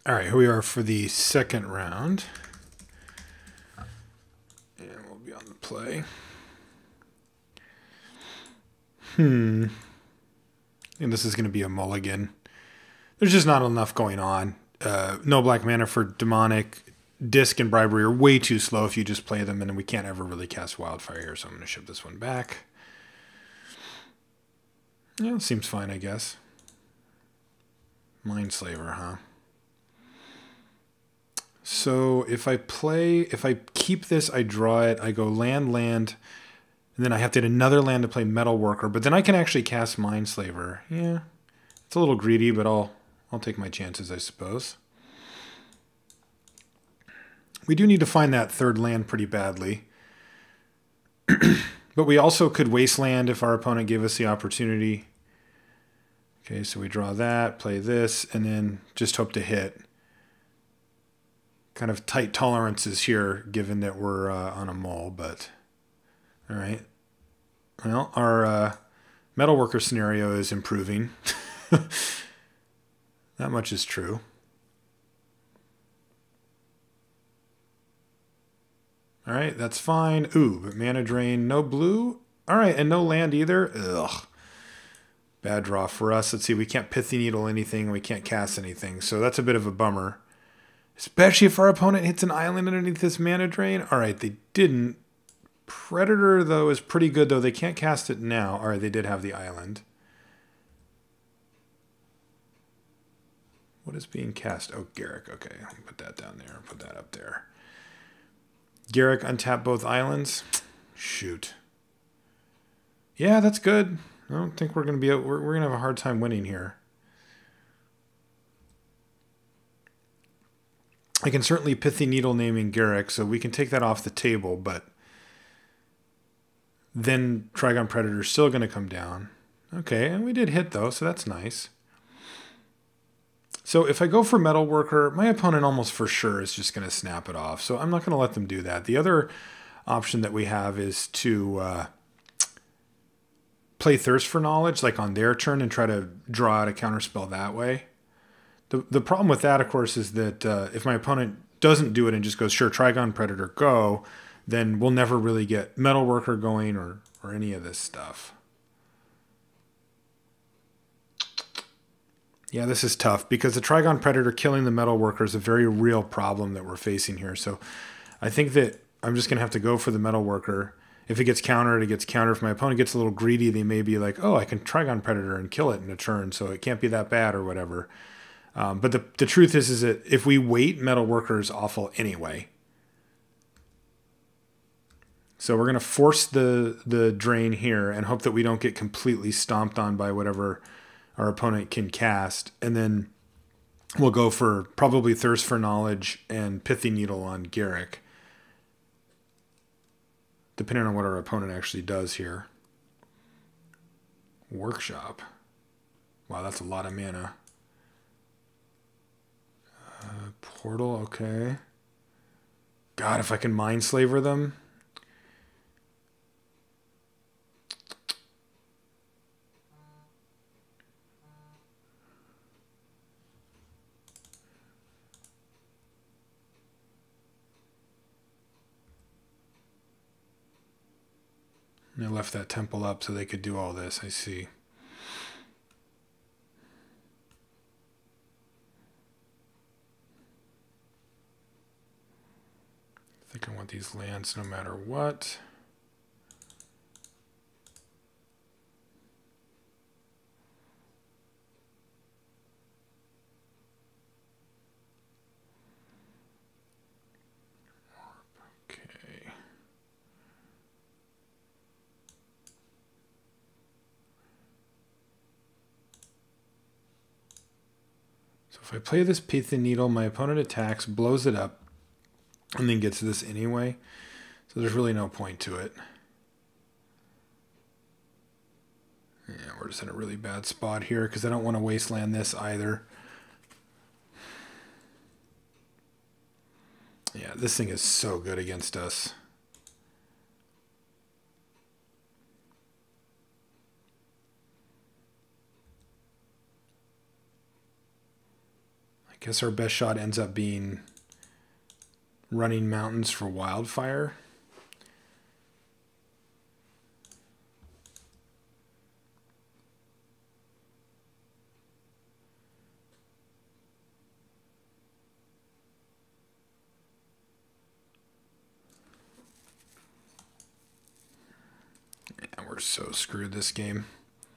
All right, here we are for the second round. And we'll be on the play. And this is going to be a mulligan. There's just not enough going on. No black mana for demonic. Disc and bribery are way too slow if you just play them, and we can't ever really cast wildfire here, so I'm going to ship this one back. Yeah, seems fine, I guess. Mindslaver, huh? So if I keep this, I draw it, I go land, and then I have to hit another land to play Metalworker, but then I can actually cast Mindslaver. Yeah, it's a little greedy, but I'll take my chances, I suppose. We do need to find that third land pretty badly. But we also could Wasteland if our opponent gave us the opportunity. Okay, so we draw that, play this, and then just hope to hit. Kind of tight tolerances here, given that we're on a mull, but all right. Well, our Metalworker scenario is improving. That much is true. All right, that's fine. Ooh, but mana drain, no blue. All right, and no land either. Ugh. Bad draw for us. Let's see, we can't Pithy Needle anything. We can't cast anything, so that's a bit of a bummer. Especially if our opponent hits an island underneath this mana drain. All right, they didn't. Predator, though, is pretty good, though. They can't cast it now. All right, they did have the island. What is being cast? Oh, Garrick. Okay, I'll put that down there. Put that up there. Garrick, untap both islands. Shoot. Yeah, that's good. I don't think we're going to be... We're going to have a hard time winning here. I can certainly Pithy Needle naming Garrick, so we can take that off the table, but then Trigon Predator is still going to come down. Okay, and we did hit, though, so that's nice. So if I go for Metalworker, my opponent almost for sure is just going to snap it off, so I'm not going to let them do that. The other option that we have is to play Thirst for Knowledge, like on their turn, and try to draw out a counterspell that way. The problem with that, of course, is that if my opponent doesn't do it and just goes, sure, Trigon Predator, go, then we'll never really get Metalworker going or any of this stuff. Yeah, this is tough because the Trigon Predator killing the Metalworker is a very real problem that we're facing here. So I think that I'm just going to have to go for the Metalworker. If it gets countered, it gets countered. If my opponent gets a little greedy, they may be like, oh, I can Trigon Predator and kill it in a turn, so it can't be that bad or whatever. But the truth is that if we wait, Metalworker is awful anyway. So we're going to force the drain here and hope that we don't get completely stomped on by whatever our opponent can cast. And then we'll go for probably Thirst for Knowledge and Pithy Needle on Garrick, depending on what our opponent actually does here. Workshop. Wow, that's a lot of mana. Portal, okay. God, if I can Mindslaver them. And I left that temple up so they could do all this, I see. I think I want these lands no matter what. Okay. So if I play this Pithy Needle, my opponent attacks, blows it up, and then gets this anyway. So there's really no point to it. Yeah, we're just in a really bad spot here because I don't want to wasteland this either. Yeah, this thing is so good against us. I I guess our best shot ends up being running mountains for wildfire. Yeah, we're so screwed this game.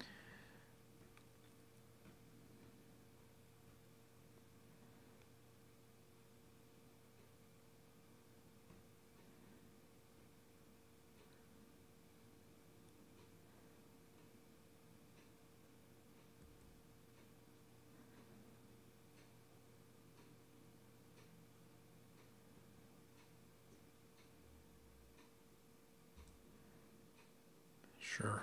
Sure.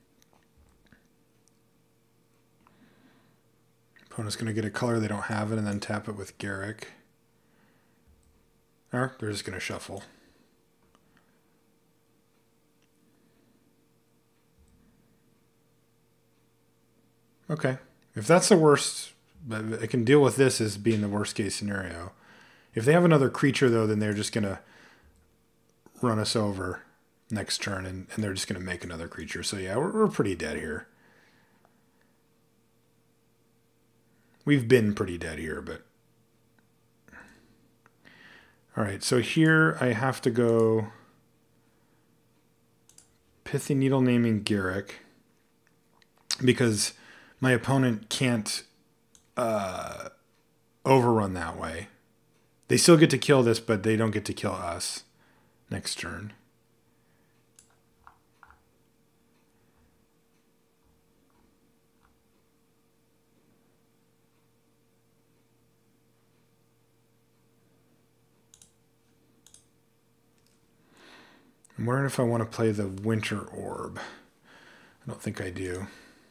Opponent's going to get a color they don't have it and then tap it with Garrick. Or they're just going to shuffle. Okay. If that's the worst, I can deal with this as being the worst case scenario. If they have another creature, though, then they're just going to run us over next turn, and they're just going to make another creature. So yeah, we're pretty dead here. We've been pretty dead here, but... Alright, so here I have to go Pithy Needle naming Garrick, because my opponent can't overrun that way. They still get to kill this, but they don't get to kill us next turn. I'm wondering if I want to play the Winter Orb. I don't think I do.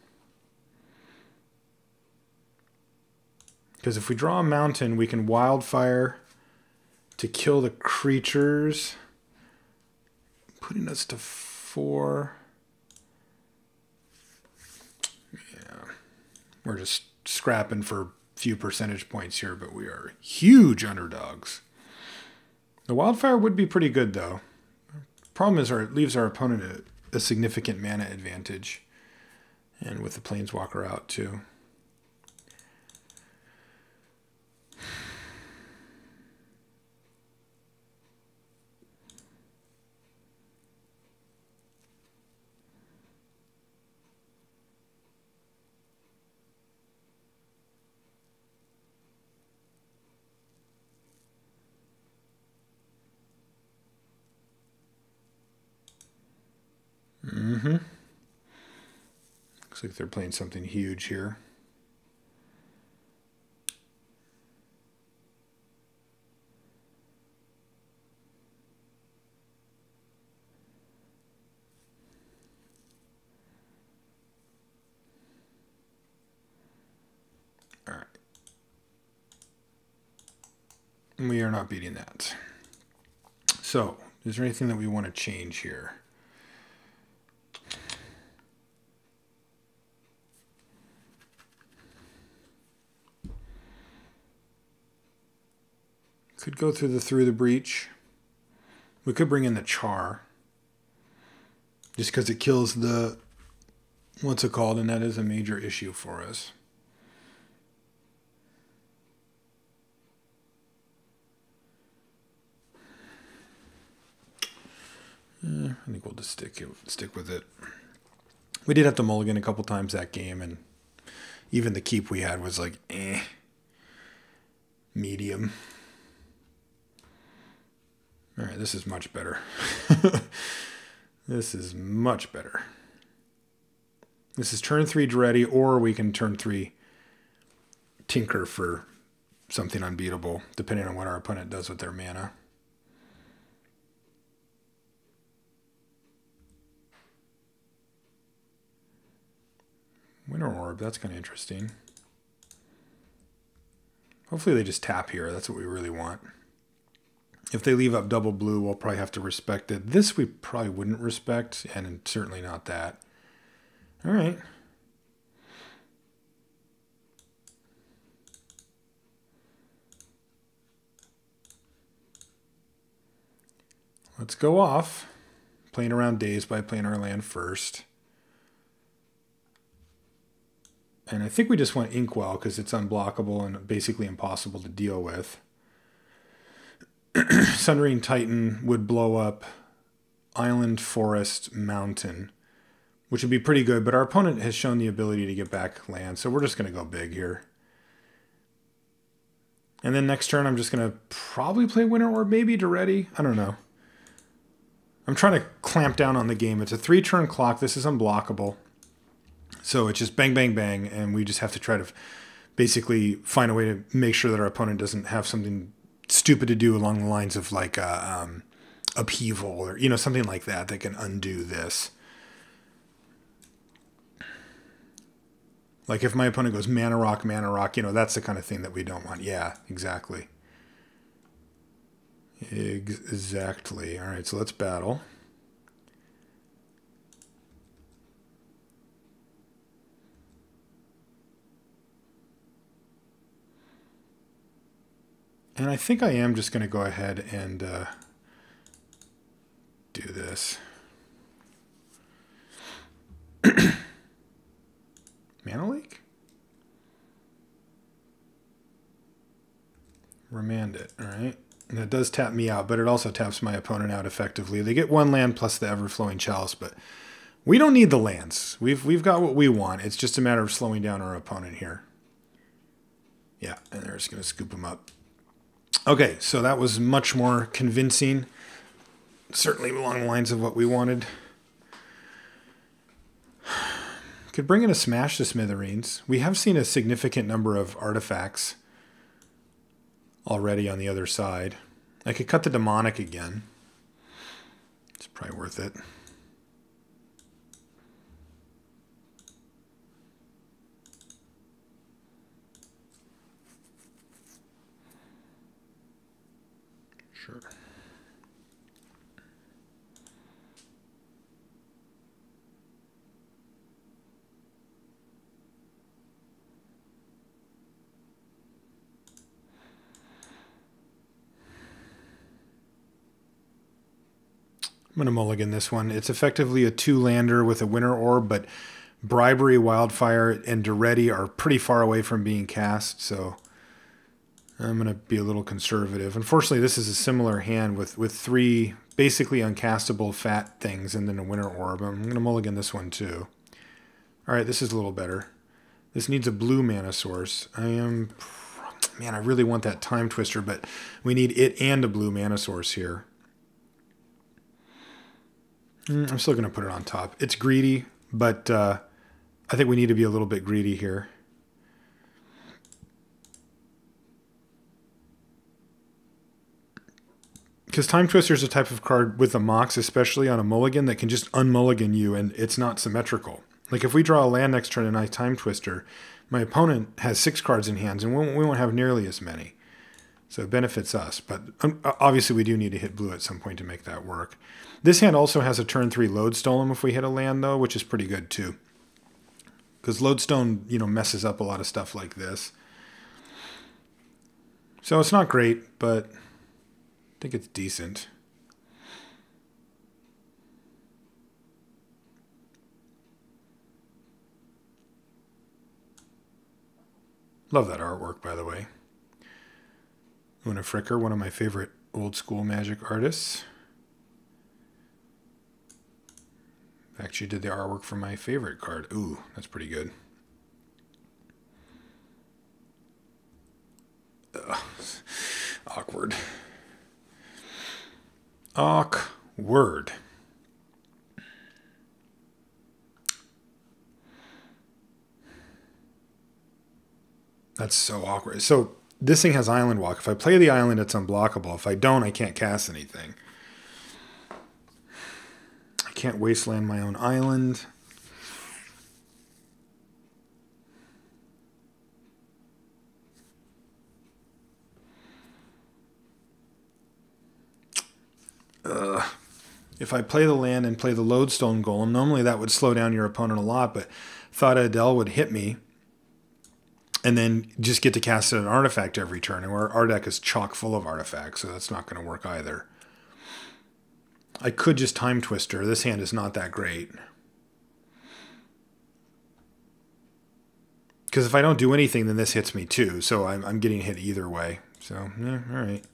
Because if we draw a mountain, we can Wildfire to kill the creatures, putting us to 4. Yeah, we're just scrapping for a few percentage points here, but we are huge underdogs. The Wildfire would be pretty good, though. Problem is, it leaves our opponent a significant mana advantage, and with the Planeswalker out too. Mm-hmm. Looks like they're playing something huge here. All right. We are not beating that. So, is there anything that we want to change here? Could go through the breach. We could bring in the Char. Just because it kills the... What's it called? And that is a major issue for us. I think we'll just stick with it. We did have to mulligan a couple times that game, and even the keep we had was like, medium. All right, this is much better. This is much better. This is turn 3 Dreddy, or we can turn 3 Tinker for something unbeatable, depending on what our opponent does with their mana. Winter Orb, that's kind of interesting. Hopefully they just tap here. That's what we really want. If they leave up double blue, we'll probably have to respect it. This we probably wouldn't respect, and certainly not that. All right. let's go off. Playing around days by playing our land first. And I think we just want Inkwell because it's unblockable and basically impossible to deal with. Sundering Titan would blow up Island, Forest, Mountain, which would be pretty good, but our opponent has shown the ability to get back land, so we're just going to go big here. And then next turn I'm just going to probably play Winter Orb, maybe Duretti. I don't know. I'm trying to clamp down on the game. It's a 3-turn clock. This is unblockable. So it's just bang, bang, bang, and we just have to try to basically find a way to make sure that our opponent doesn't have something stupid to do along the lines of like upheaval or, you know, something like that that can undo this. Like if my opponent goes mana rock, you know, that's the kind of thing that we don't want. Yeah, exactly. Exactly. All right, so let's battle. And I think I am just going to go ahead and do this. Mana Leak? Remand it, all right. And it does tap me out, but it also taps my opponent out effectively. They get 1 land plus the Ever-Flowing Chalice, but we don't need the lands. We've got what we want. It's just a matter of slowing down our opponent here. Yeah, and they're just going to scoop him up. Okay, so that was much more convincing. Certainly along the lines of what we wanted. Could bring in a Smash to Smithereens. We have seen a significant number of artifacts already on the other side. I could cut the Demonic again. It's probably worth it. Sure. I'm going to mulligan this one. It's effectively a 2-lander with a Winter Orb, but Bribery, Wildfire, and Duretti are pretty far away from being cast, so I'm going to be a little conservative. Unfortunately, this is a similar hand with 3 basically uncastable fat things and then a Winter Orb. I'm going to mulligan this one too. All right, this is a little better. This needs a blue mana source. Man, I really want that Time Twister, but we need it and a blue mana source here. I'm still going to put it on top. It's greedy, but I think we need to be a little bit greedy here. Because Time Twister is a type of card with a Mox, especially on a mulligan, that can just unmulligan you, and it's not symmetrical. Like if we draw a land next turn and I Time Twister, my opponent has 6 cards in hands, and we won't have nearly as many. So it benefits us, but obviously we do need to hit blue at some point to make that work. This hand also has a turn 3 Lodestone if we hit a land, though, which is pretty good too. Because Lodestone, you know, messes up a lot of stuff like this. So it's not great, but I think it's decent. Love that artwork, by the way. Una Fricker, one of my favorite old school Magic artists. In fact, she did the artwork for my favorite card. Ooh, that's pretty good. Ugh. Awkward. Awkward. That's so awkward. So this thing has Island Walk. If I play the island, it's unblockable. If I don't, I can't cast anything. I can't wasteland my own island. If I play the land and play the Lodestone Golem, normally that would slow down your opponent a lot, but thought Adele would hit me and then just get to cast an artifact every turn. And our deck is chock full of artifacts, so that's not going to work either. I could just Time Twister. This hand is not that great. Because if I don't do anything, then this hits me too. So I'm getting hit either way. So, yeah, all right.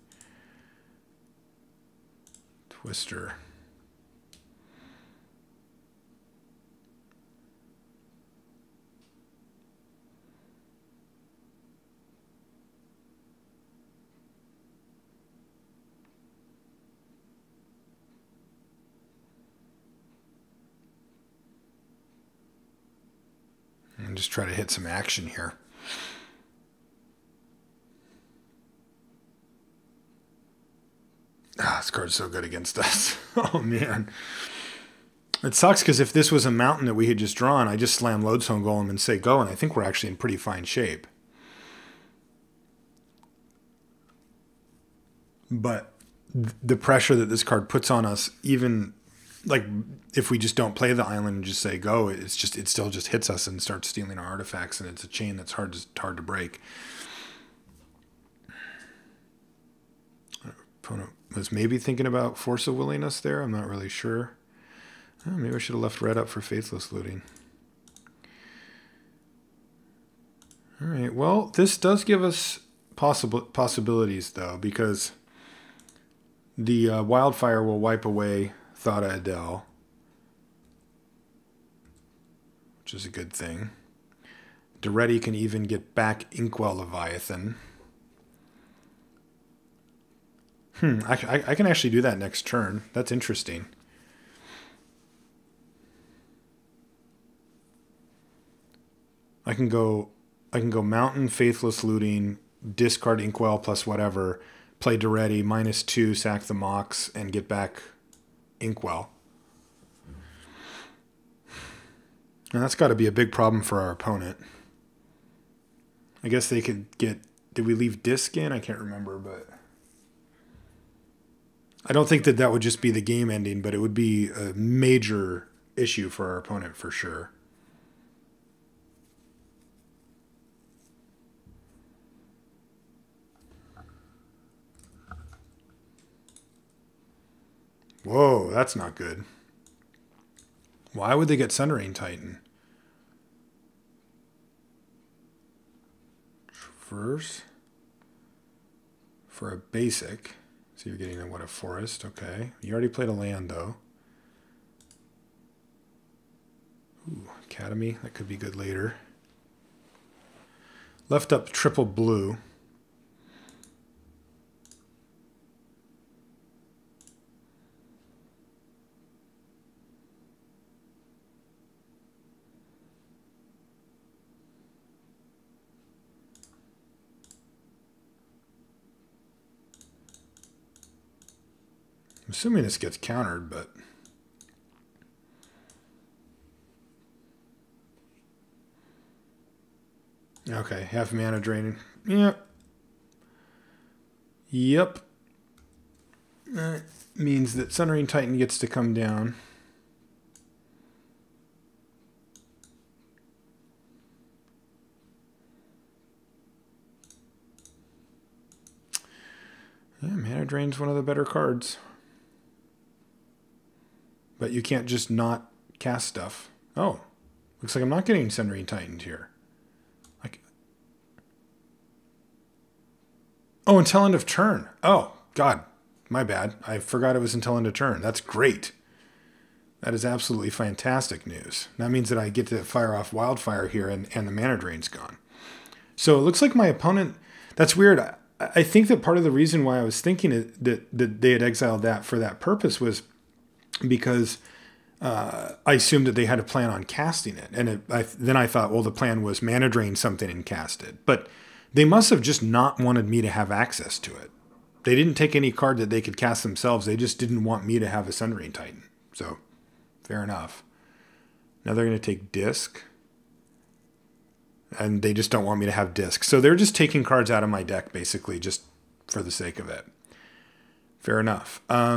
Twister. And just try to hit some action here. Ah, this card's so good against us. Oh, man. It sucks because if this was a mountain that we had just drawn, I just slam Lodestone Golem and say go, and I think we're actually in pretty fine shape. But the pressure that this card puts on us, even like if we just don't play the island and just say go, it still just hits us and starts stealing our artifacts, and it's a chain that's hard to break. Our opponent was maybe thinking about Force of Willingness there. I'm not really sure. Oh, maybe I should have left red up for Faithless Looting. All right. Well, this does give us possibilities though, because the Wildfire will wipe away Thada Adel, which is a good thing. Duretti can even get back Inkwell Leviathan. I can actually do that next turn. That's interesting. I can go Mountain, Faithless Looting, discard Inkwell plus whatever, play Duretti, -2, sack the Mox, and get back Inkwell. And that's got to be a big problem for our opponent. I guess they could get... Did we leave Disc in? I can't remember, but... I don't think that would just be the game ending, but it would be a major issue for our opponent for sure. Whoa, that's not good. Why would they get Sundering Titan? Traverse for a basic. So you're getting a forest. Okay. You already played a land though. Ooh, Academy. That could be good later. Left up triple blue. I'm assuming this gets countered, but... Okay, half mana draining. Yep. Yep. That means that Sundering Titan gets to come down. Yeah, mana drain's one of the better cards. But you can't just not cast stuff. Oh, looks like I'm not getting Sundering Titaned here. Oh, until end of turn. Oh, God, my bad. I forgot it was until end of turn. That's great. That is absolutely fantastic news. That means that I get to fire off Wildfire here and the mana drain's gone. So it looks like my opponent... That's weird. I think that part of the reason why I was thinking that they had exiled that for that purpose was because I assumed that they had a plan on casting it. And then I thought, well, the plan was mana drain something and cast it. But they must have just not wanted me to have access to it. They didn't take any card that they could cast themselves. They just didn't want me to have a Sundering Titan. So, fair enough. Now they're going to take Disc. And they just don't want me to have Disc. So they're just taking cards out of my deck, basically, just for the sake of it. Fair enough. All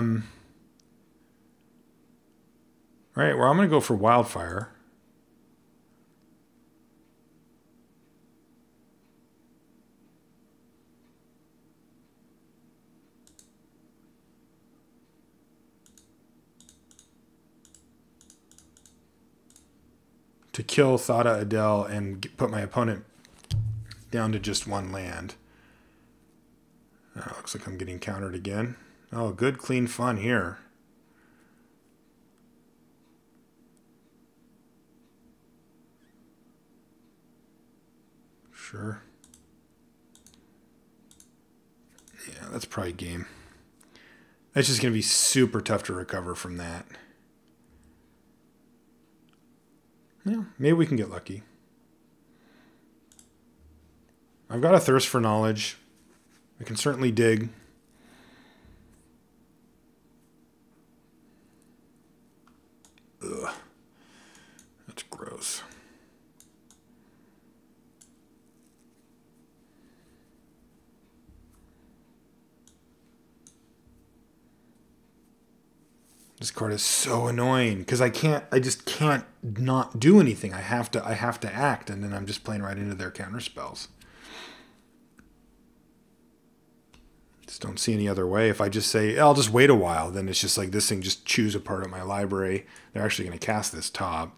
right, well, I'm going to go for Wildfire. to kill Thada Adel and put my opponent down to just one land. Looks like I'm getting countered again. Oh, good clean fun here. Sure. Yeah, that's probably game. That's just going to be super tough to recover from that. Yeah, maybe we can get lucky. I've got a thirst for knowledge. I can certainly dig. Ugh. That's gross. This card is so annoying because I just can't not do anything. I have to act, and then I'm just playing right into their counter spells. Just don't see any other way. If I just say, I'll just wait a while, then it's just like this thing just chews apart at my library. They're actually going to cast this top.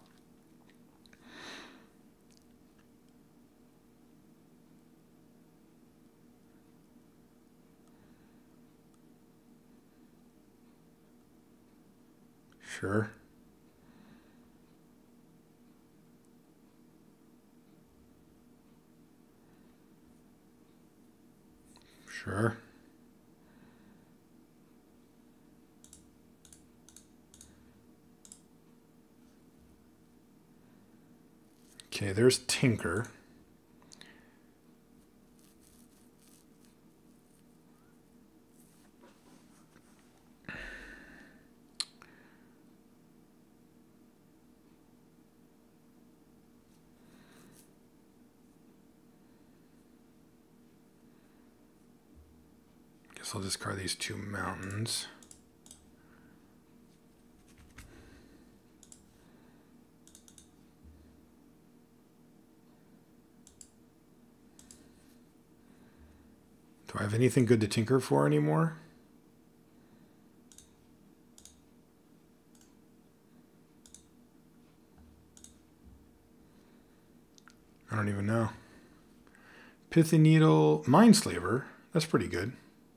Sure. Sure. Okay, there's Tinker. Guess I'll discard these two mountains. Do I have anything good to tinker for anymore? I don't even know. Pithy Needle, Mindslaver. That's pretty good.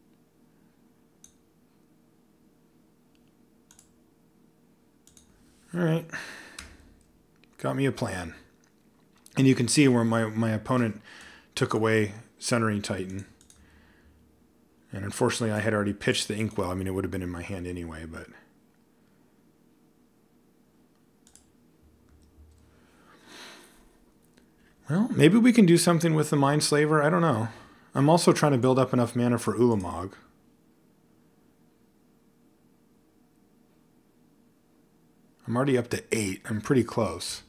All right. Got me a plan. And you can see where my opponent took away Centering Titan. And unfortunately, I had already pitched the Inkwell. I mean, it would have been in my hand anyway, but... Well, maybe we can do something with the Mindslaver. I don't know. I'm also trying to build up enough mana for Ulamog. I'm already up to 8. I'm pretty close.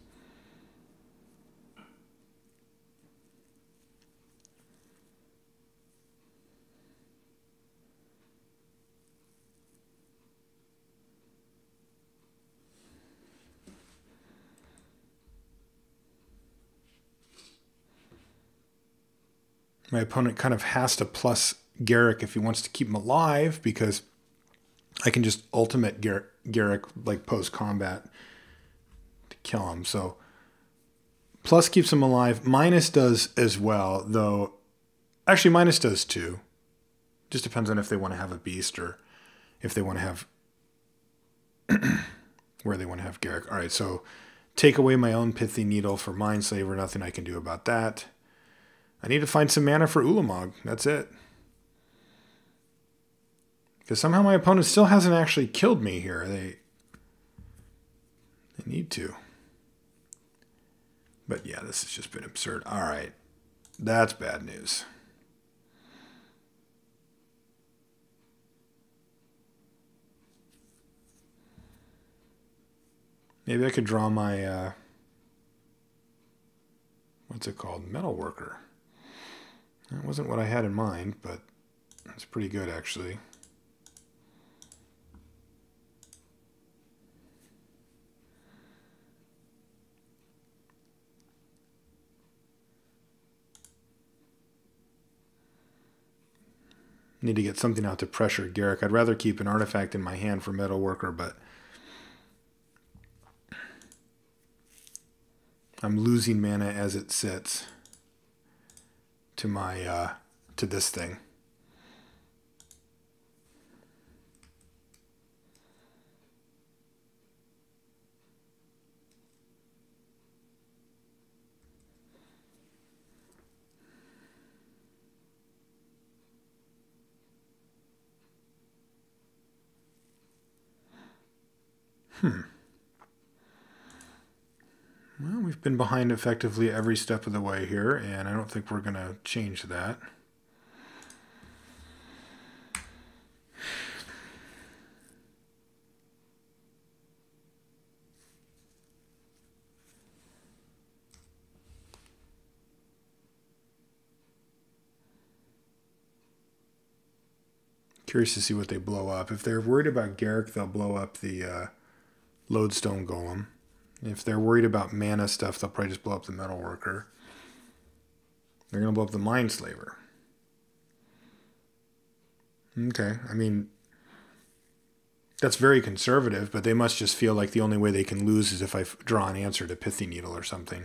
My opponent kind of has to plus Garrick if he wants to keep him alive, because I can just ultimate Garrick like post-combat to kill him. So plus keeps him alive. Minus does as well, though. Actually, minus does too. Just depends on if they want to have a beast or if they want to have where they want to have Garrick. All right, so take away my own Pithy Needle for Mindslaver. Nothing I can do about that. I need to find some mana for Ulamog. That's it. Because somehow my opponent still hasn't actually killed me here. They need to. But yeah, this has just been absurd. All right. That's bad news. Maybe I could draw my, what's it called? Metalworker. That wasn't what I had in mind, but it's pretty good, actually. Need to get something out to pressure Garrick. I'd rather keep an artifact in my hand for Metalworker, but I'm losing mana as it sits to my to this thing. Well, we've been behind effectively every step of the way here, and I don't think we're going to change that. Curious to see what they blow up. If they're worried about Garrick, they'll blow up the Lodestone Golem. If they're worried about mana stuff, they'll probably just blow up the Metalworker. They're going to blow up the Mindslaver. Okay, I mean, that's very conservative, but they must just feel like the only way they can lose is if I draw an answer to Pithy Needle or something.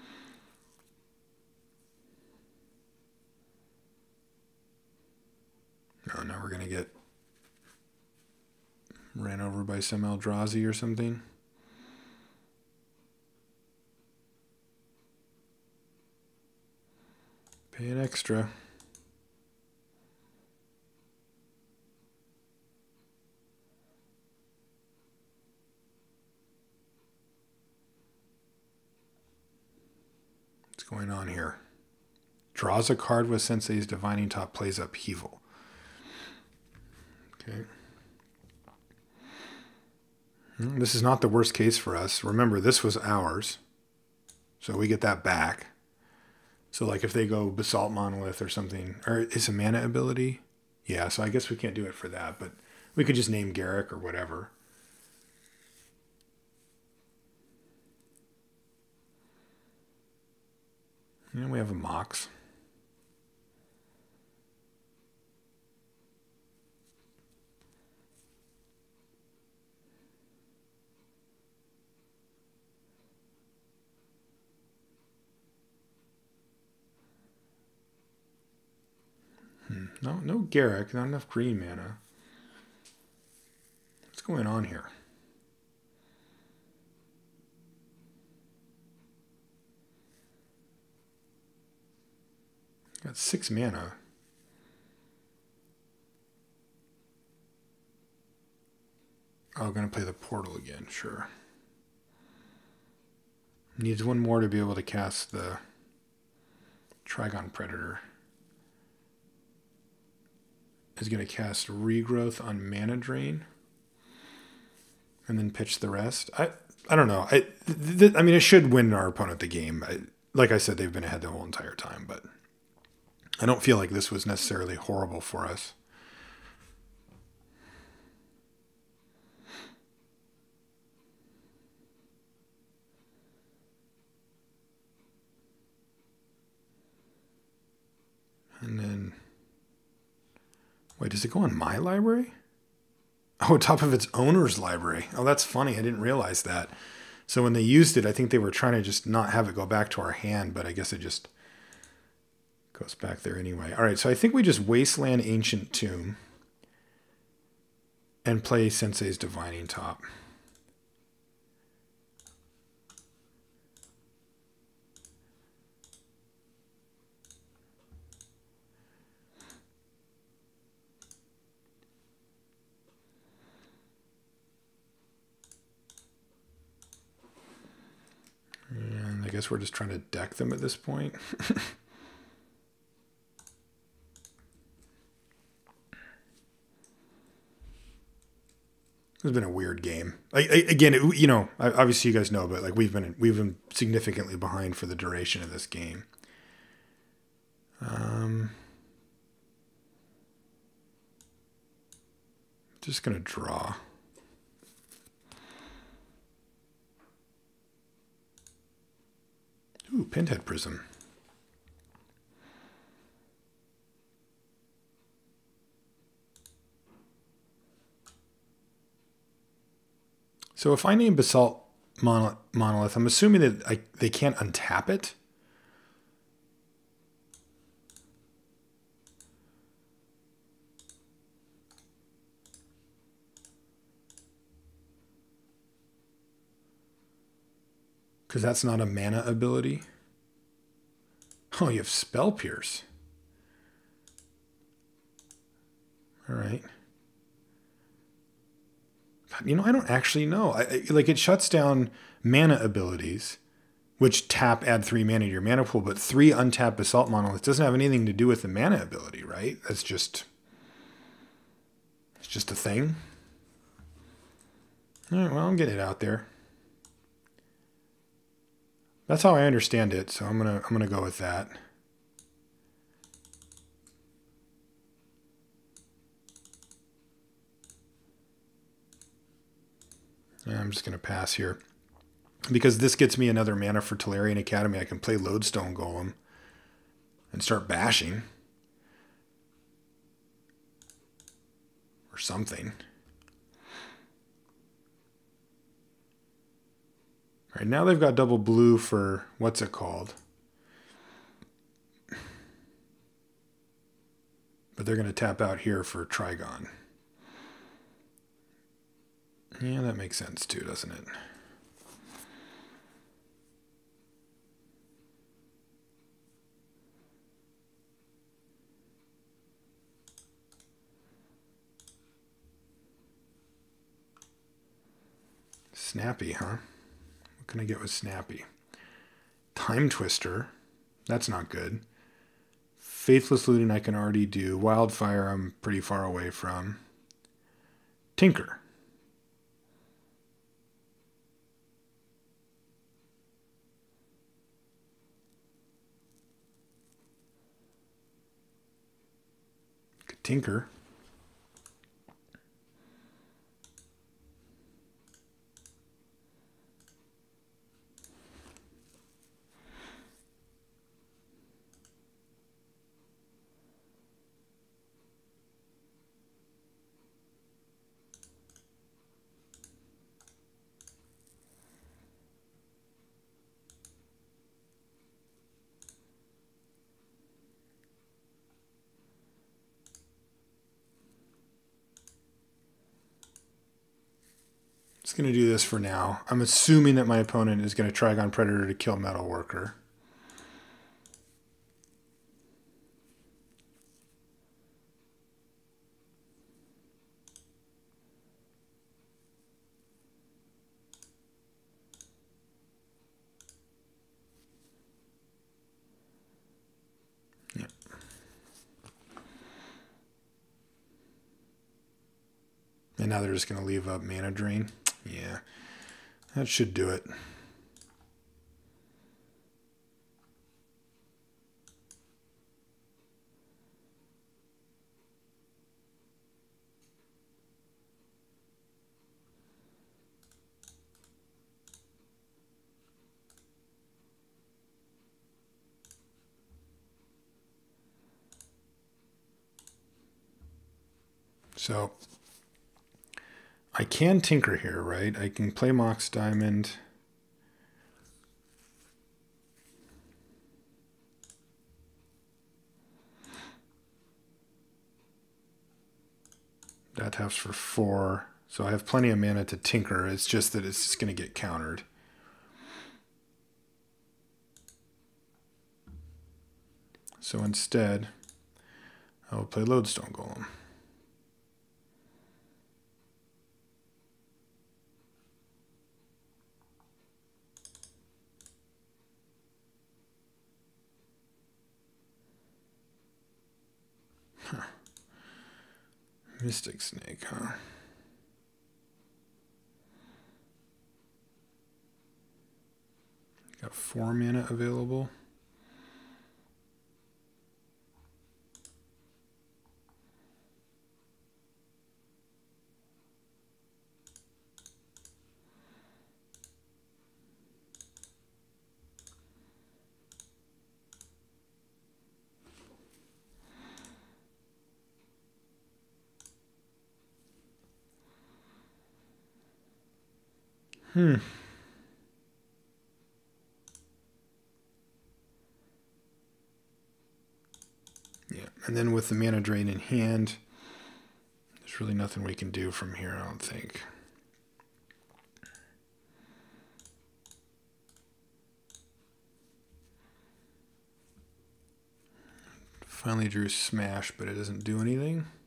Oh, now we're going to get ran over by some Eldrazi or something. Pay an extra. What's going on here? Draws a card with Sensei's Divining Top, plays Upheaval. Okay. This is not the worst case for us. Remember, this was ours. So we get that back. So like if they go Basalt Monolith or something, or it's a mana ability. Yeah, so I guess we can't do it for that, but we could just name Garrick or whatever. And we have a Mox. No Garrick, not enough green mana. What's going on here? Got 6 mana. Oh, gonna play the portal again, sure. Needs one more to be able to cast the Trigon Predator. Is going to cast Regrowth on Mana Drain and then pitch the rest. I don't know. I mean, it should win our opponent the game. Like I said, they've been ahead the whole entire time, but I don't feel like this was necessarily horrible for us. And then... Wait, does it go on my library? Oh, top of its owner's library. Oh, that's funny. I didn't realize that. So when they used it, I think they were trying to just not have it go back to our hand, but I guess it just goes back there anyway. All right, so I think we just Wasteland Ancient Tomb and play Sensei's Divining Top. And I guess we're just trying to deck them at this point. It's been a weird game. Again, you know, obviously you guys know, but like we've been significantly behind for the duration of this game. Just gonna draw. Ooh, Pinhead Prism. So if I name Basalt monolith. I'm assuming that they can't untap it. Because that's not a mana ability. Oh, you have Spell Pierce. All right. God, I don't actually know. Like, it shuts down mana abilities, which add 3 mana to your mana pool, but 3 untapped Basalt Monolith doesn't have anything to do with the mana ability, right? It's just a thing. All right, well, I'm getting it out there. That's how I understand it, so I'm gonna go with that. Yeah, I'm just gonna pass here. Because this gets me another mana for Tolarian Academy, I can play Lodestone Golem and start bashing. Or something. All right, now they've got double blue for, what's it called? But they're going to tap out here for Trigon. Yeah, that makes sense too, doesn't it? Snappy, huh? What can I get with Snappy? Time Twister. That's not good. Faithless Looting I can already do. Wildfire I'm pretty far away from. Tinker. Tinker. Just going to do this for now. I'm assuming that my opponent is going to Trigon Predator to kill Metalworker. Yep. And now they're just going to leave up Mana Drain. Yeah, that should do it. So I can tinker here, right? I can play Mox Diamond. That taps for 4. So I have plenty of mana to tinker. It's just that it's just going to get countered. So instead, I will play Lodestone Golem. Huh. Mystic Snake, huh? Got 4 mana available. And then with the Mana Drain in hand, there's really nothing we can do from here, I don't think. Finally drew Smash, but it doesn't do anything.